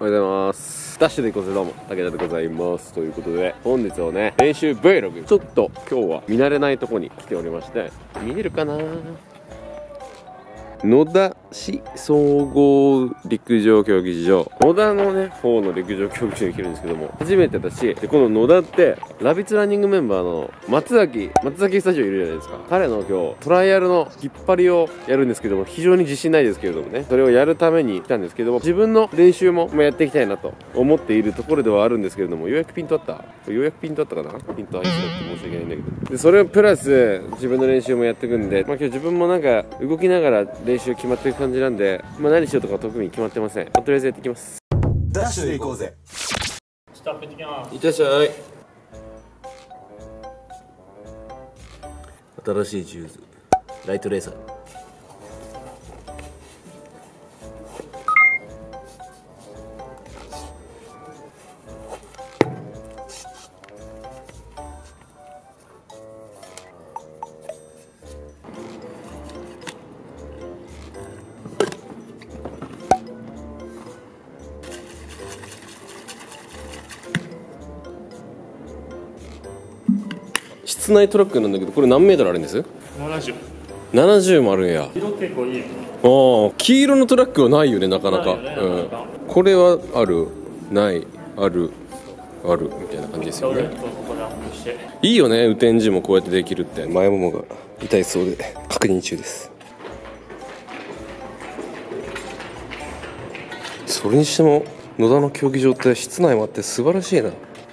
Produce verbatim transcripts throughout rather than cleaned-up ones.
おはようございます。ダッシュで行こうぜ、どうも武田でございます。ということで本日はね、練習 Vlog、 ちょっと今日は見慣れないとこに来ておりまして、見えるかな、野田市総合陸上競技場、野田のね方の陸上競技場に来るんですけども、初めてだし、でこの野田ってラビッツランニングメンバーの松崎松崎スタジオいるじゃないですか。彼の今日トライアルの引っ張りをやるんですけども、非常に自信ないですけれどもね、それをやるために来たんですけども、自分の練習もやっていきたいなと思っているところではあるんですけれども、ようやくピントあったようやくピントあったかなピント合いそうだって申し訳ないんだけど、でそれをプラス自分の練習もやっていくんで、まあ今日自分もなんか動きながら練習決まっていく感じなんで、まあ何しようとか特に決まってません。とりあえずやっていきます。 ダッシュで行こうぜ。 スタッフ行ってきます。 いってらっしゃい。新しいシューズライトレーサー。室内トラックなんだけど、これ何メートルあるんです？ ななじゅう。 ななじゅうもあるんや。 色結構いいよ。 ああ、黄色のトラックはないよね、なかなか。 ないよね、 うん、 なかなか。 これはある、ない、ある、あるみたいな感じですよね。 ここでアップして。 いいよね、雨天時もこうやってできるって。前ももが痛いそうで確認中です。それにしても野田の競技場って室内もあって素晴らしいな。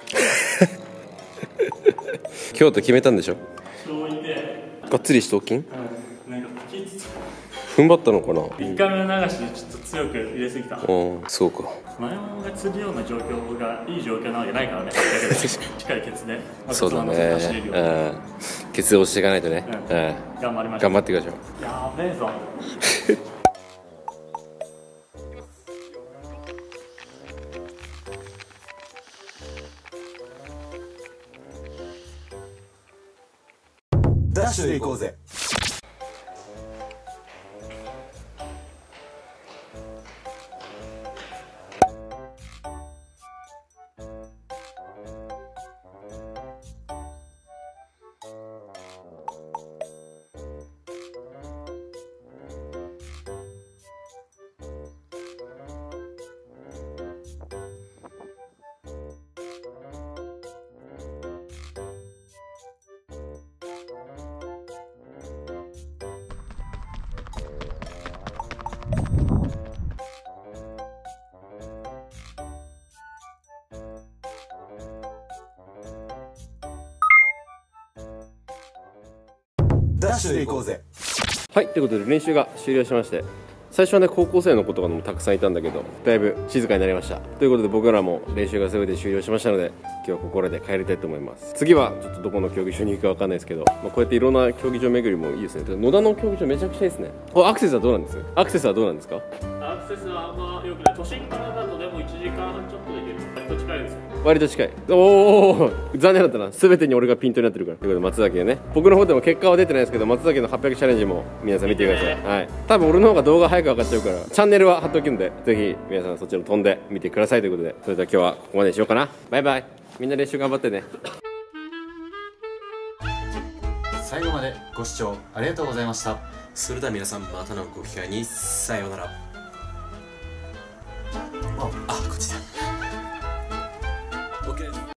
京都決めたんでしょ。 そういて、 がっつり四頭筋うん、なんかパキッと踏ん張ったのかな。 いっかいめの流しでちょっと強く入れすぎた。 うん、そうか。 前もが釣るような状況がいい状況なわけないからね。だけどしっかりケツで、 そうだね。 走れるようにうん、ケツを押していかないとね。 うんうん、 頑張りましょう。 頑張っていきましょう。 やべえぞ。 ダッシュで行こうぜ。ダッシュで行こうぜ。 はい、ということで練習が終了しまして、最初はね高校生の子とかもたくさんいたんだけど、だいぶ静かになりました。ということで僕らも練習が全て終了しましたので、今日はここらで帰りたいと思います。次はちょっとどこの競技場に行くかわかんないですけど、まあ、こうやっていろんな競技場巡りもいいですね。野田の競技場めちゃくちゃいいですね。あ、アクセスはどうなんですアクセスはどうなんですか？ アクセスはあんま良くない。都心からだとでもいちじかんはんちょっとで行ける。割と近いですよ。 割と近い。おお、残念だったな。全てに俺がピントになってるから。ということで松崎でね、僕の方でも結果は出てないですけど、松崎のはっぴゃくチャレンジも皆さん見てください。 見てね。 はい。多分俺の方が動画早く上がっちゃうから、チャンネルは貼っとくんで、ぜひ皆さんそっちの飛んで見てくださいということで、それでは今日はここまでにしようかな。バイバイ。みんな練習頑張ってね。 最後までご視聴ありがとうございました。 それでは皆さん、またのご機会にさようなら。あ、こっちだ。